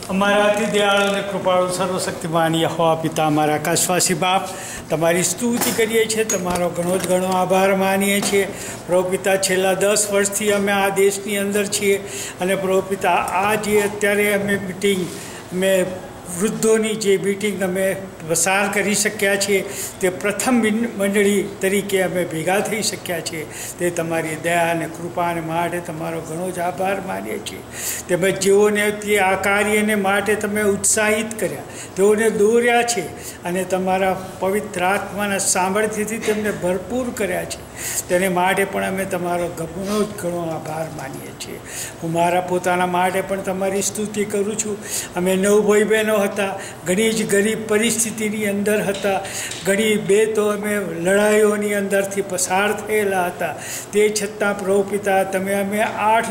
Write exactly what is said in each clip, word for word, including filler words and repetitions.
અમારા અતિ દયાળુ અને કૃપાળુ સર્વશક્તિમાન યહોવા પિતા અમારા આકાશવાસી બાપ તમારી સ્તુતિ કરીએ છીએ, તમારો ઘણો જ ઘણો આભાર માનીએ છીએ. પ્રભુ પિતા, છેલ્લા દસ વર્ષથી અમે આ દેશની અંદર છીએ અને પ્રભુ પિતા આ જે અત્યારે અમે મિટિંગ અમે વૃદ્ધોની જે મિટિંગ અમે પસાર કરી શક્યા છીએ તે પ્રથમ મંડળી તરીકે અમે ભેગા થઈ શક્યા છીએ. તે તમારી દયા અને કૃપા અને માટે તમારો ઘણો જ આભાર માનીએ છીએ. તેમજ જેઓને તે આ કાર્યને માટે તમે ઉત્સાહિત કર્યા, તેઓને દોર્યા છે અને તમારા પવિત્ર આત્માના સામર્થ્યથી તેમને ભરપૂર કર્યા છે, તેને માટે પણ અમે તમારો ઘણો જ ઘણો આભાર માનીએ છીએ. હું મારા પોતાના માટે પણ તમારી સ્તુતિ કરું છું. અમે નવ ભાઈ બહેનો હતા, ઘણી જ ગરીબ પરિસ્થિતિની અંદર હતા, ઘણી બે તો અમે લડાઈઓની અંદરથી પસાર થયેલા હતા. તે છતાં પ્રભુ પિતા, તમે અમે આઠ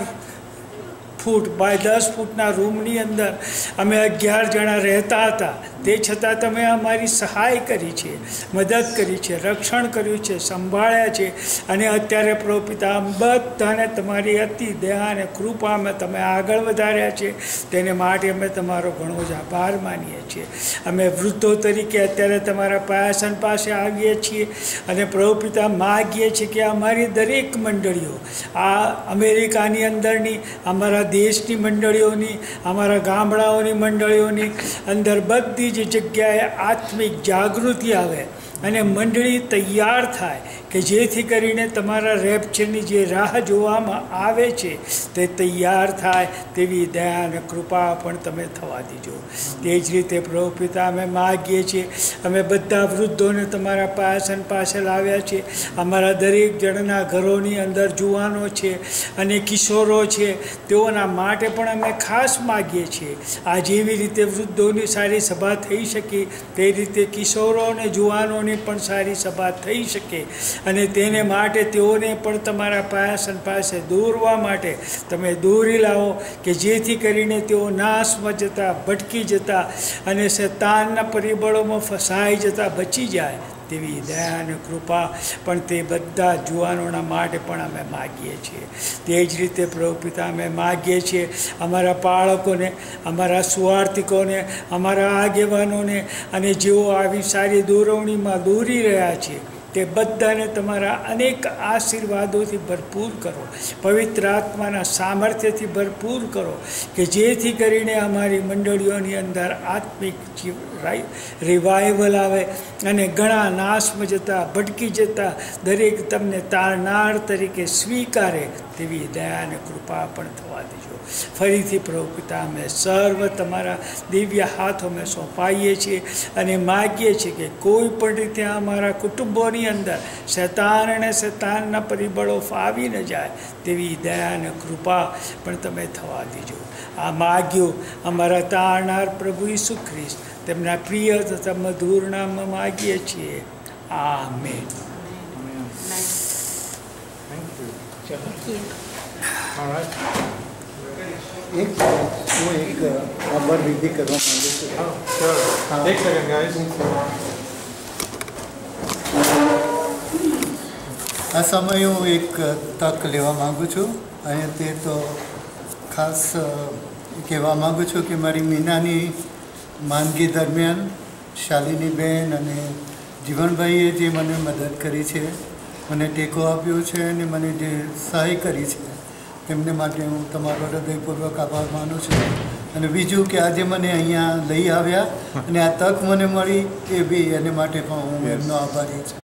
ફૂટ બાય દસ ફૂટના રૂમની અંદર અમે અગિયાર જણા રહેતા હતા, તે છતાં તમે અમારી સહાય કરી છે, મદદ કરી છે, રક્ષણ કર્યું છે, સંભાળ્યા છે અને અત્યારે પ્રભુ પિતા બધાને તમારી અતિ દયા અને કૃપામાં તમે આગળ વધાર્યા છે, તેને માટે અમે તમારો ઘણો જ આભાર માનીએ છીએ. અમે વૃદ્ધો તરીકે અત્યારે તમારા પાયાસન પાસે આવીએ છીએ અને પ્રભુ પિતા માગીએ છીએ કે અમારી દરેક મંડળીઓ, આ અમેરિકાની અંદરની, અમારા દેશની મંડળીઓની, અમારા ગામડાઓની મંડળીઓની અંદર બધી જ જગ્યાએ આત્મિક જાગૃતિ આવે અને મંડળી તૈયાર થાય કે જેથી કરીને તમારા રેપ્ચરની જે રાહ જોવામાં આવે છે તે તૈયાર થાય તેવી દયા અને કૃપા પણ તમે થવા દીજો. તે જ રીતે પ્રભુ પિતા અમે માગીએ છીએ, અમે બધા વૃદ્ધોને તમારા પાયાસન પાસે લાવ્યા છે. અમારા દરેક જણના ઘરોની અંદર જુવાનો છે અને કિશોરો છે, તેઓના માટે પણ અમે ખાસ માગીએ છીએ. આ જેવી રીતે વૃદ્ધોની સારી સભા થઈ શકે તે રીતે કિશોરો અને જુવાનોની પણ સારી સભા થઈ શકે અને તેને માટે તેઓને પણ તમારા પાયાસન પાસે દોરવા માટે તમે દોરી લાવો કે જેથી કરીને તેઓ નાશમાં જતા, ભટકી જતા અને શૈતાનના પરિબળોમાં ફસાઈ જતા બચી જાય તેવી દયા અને કૃપા પણ તે બધા જુવાનોના માટે પણ અમે માગીએ છીએ. તે જ રીતે પ્રભુ પિતા, અમે માગીએ છીએ અમારા બાળકોને, અમારા સુવાર્તિકોને, અમારા આગેવાનોને અને જેઓ આવી સારી દોરવણીમાં દોરી રહ્યા છે તે બધાને તમારા અનેક આશીર્વાદોથી ભરપૂર કરો, પવિત્ર આત્માના સામર્થ્યથી ભરપૂર કરો કે જેથી કરીને અમારી મંડળીઓની અંદર આત્મિક જીવ રિવાઇવલ આવે અને ઘણા નાશમાં જતા, ભટકી જતા દરેક તમને તારનાર તરીકે સ્વીકારે તેવી દયા અને કૃપા પણ થવા દેજો. ફરીથી પ્રભુ પિતા, અમે સર્વ તમારા દિવ્ય હાથોમાં સોંપાઈએ છીએ અને માગીએ છીએ કે કોઈ પણ રીતે અમારા કુટુંબોની અંદર શૈતાન અને શૈતાનના પરિબળો ફાવી ન જાય તેવી દયા અને કૃપા પણ તમે થવા દેજો. આ માગ્યું અમારા તારનાર પ્રભુ ઈસુ ખ્રિસ્ત તેમના પ્રિય તથા મધુર નામમાં માગીએ છીએ. આમેન. એક હું એક આભાર વિધિ કરવા માંગુ છું. એક સેકન્ડ ગાઈસ. આ સમયે હું એક તક લેવા માગું છું અને તે તો ખાસ કહેવા માગું છું કે મારી મીનાની માંદગી દરમિયાન શાલિની બેન અને જીવનભાઈએ જે મને મદદ કરી છે, મને ટેકો આપ્યો છે અને મને જે સહાય કરી છે તેમને માટે હું તમારો હૃદયપૂર્વક આભાર માનું છું. અને બીજું કે આજે મને અહીંયા લઈ આવ્યા અને આ તક મને મળી એ બી એને માટે પણ હું એમનો આભારી છું.